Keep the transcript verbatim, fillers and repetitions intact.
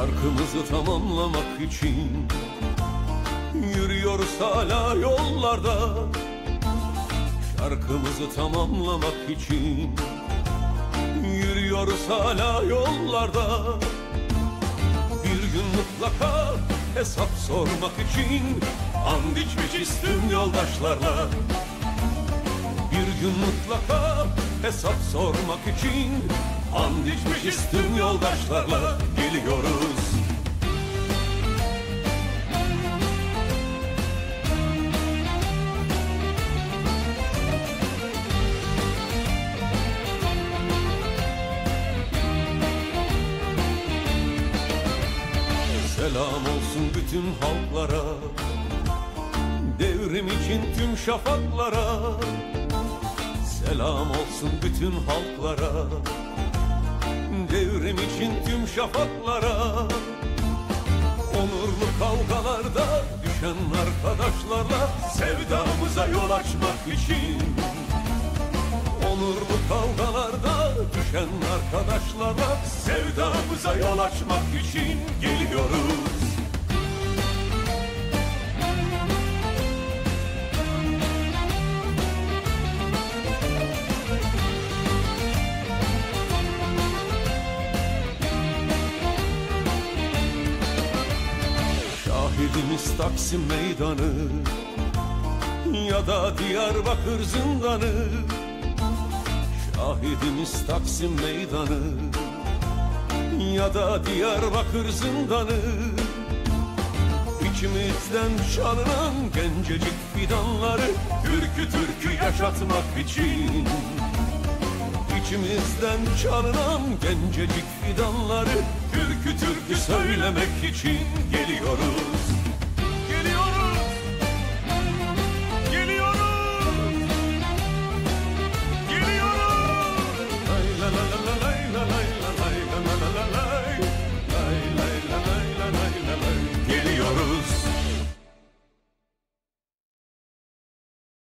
Şarkımızı tamamlamak için yürüyoruz hala yollarda. Şarkımızı tamamlamak için yürüyoruz hala yollarda. Bir gün mutlaka hesap sormak için and içmişiz tüm yoldaşlarla. Bir gün mutlaka hesap sormak için and içmişiz tüm yoldaşlarla. Geliyoruz. Selam olsun bütün halklara, devrim için tüm şafaklara. Selam olsun bütün halklara, devrim için tüm şafaklara. Onurlu kavgalarda düşen arkadaşlarla sevdamıza yol açmak için. Onurlu kavgalarda düşen arkadaşlarla sevdamıza yol açmak için geliyoruz. Şahidimiz Taksim Meydanı ya da Diyarbakır zindanı. Şahidimiz Taksim Meydanı ya da Diyarbakır zindanı. İçimizden çalınan gencecik fidanları türkü türkü yaşatmak için. İçimizden çalınan gencecik fidanları türkü türkü söylemek için geliyoruz.